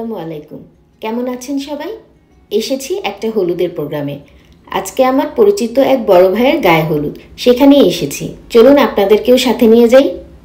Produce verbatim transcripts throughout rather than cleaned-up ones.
আসসালামু আলাইকুম। কেমন আছেন সবাই? এসেছি একটা হলুদের প্রোগ্রামে। আজকে আমার পরিচিত এক বড় ভাইয়ের গায়ে হলুদ, সেখানেই এসেছি। চলুন আপনাদেরকেও সাথে নিয়ে যাই।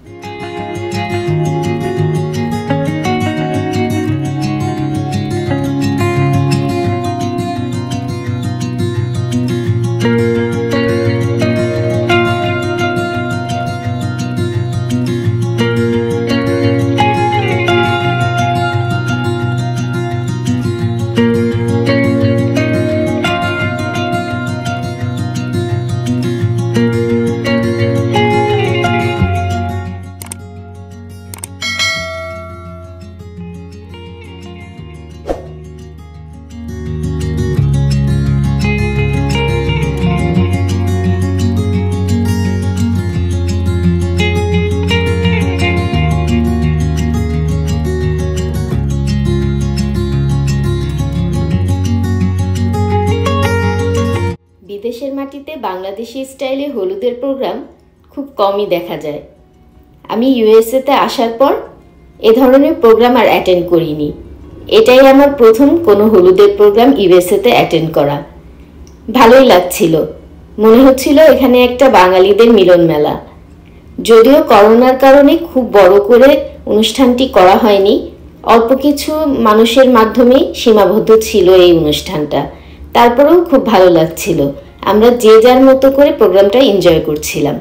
বিদেশের মাটিতে বাংলাদেশি স্টাইলে হলুদের প্রোগ্রাম খুব কমই দেখা যায়। আমি ইউএসএতে আসার পর এ ধরনের প্রোগ্রাম আর অ্যাটেন্ড করিনি। এটাই আমার প্রথম কোনো হলুদের প্রোগ্রাম ইউএসএতে অ্যাটেন্ড করা। ভালোই লাগছিল, মনে হচ্ছিল এখানে একটা বাঙালিদের মিলন মেলা। যদিও করোনার কারণে খুব বড় করে অনুষ্ঠানটি করা হয়নি, অল্প কিছু মানুষের মাধ্যমেই সীমাবদ্ধ ছিল এই অনুষ্ঠানটা। তারপরেও খুব ভালো লাগছিল। আমরা যে যার মতো করে প্রোগ্রামটা এনজয় করছিলাম।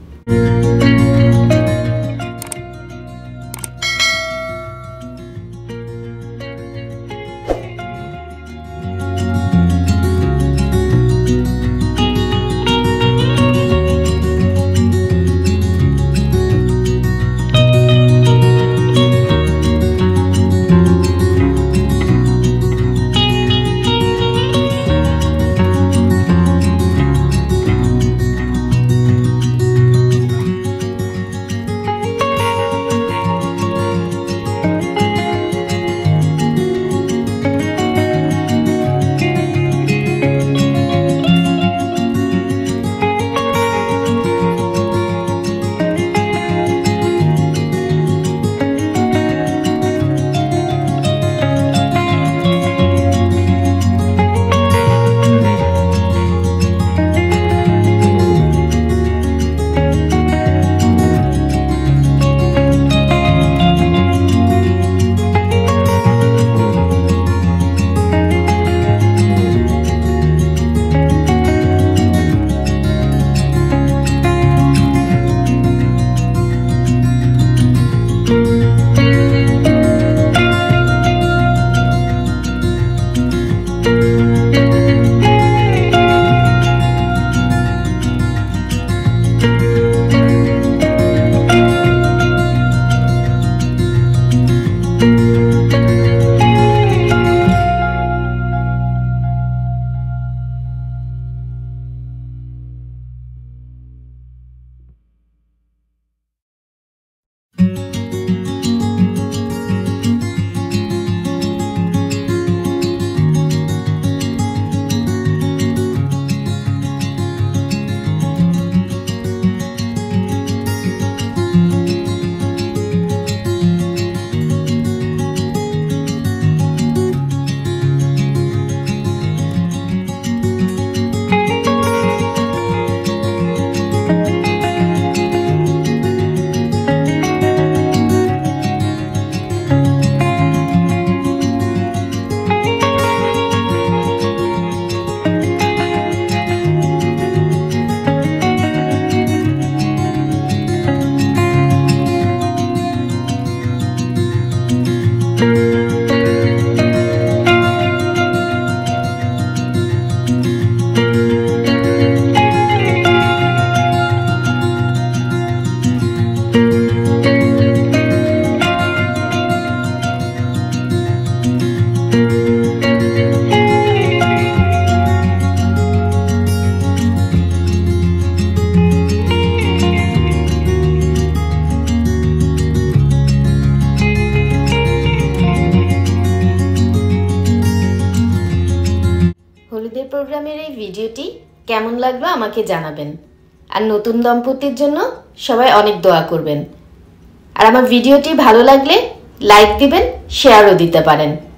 হলুদের প্রোগ্রামের এই ভিডিওটি কেমন লাগলো আমাকে জানাবেন। আর নতুন দম্পতির জন্য সবাই অনেক দোয়া করবেন। আর আমার ভিডিওটি ভালো লাগলে লাইক দিবেন, শেয়ারও দিতে পারেন।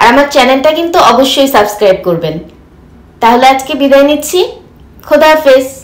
আর আমার চ্যানেলটা কিন্তু অবশ্যই সাবস্ক্রাইব করবেন। তাহলে আজকে বিদায় নিচ্ছি। খোদা হাফেজ।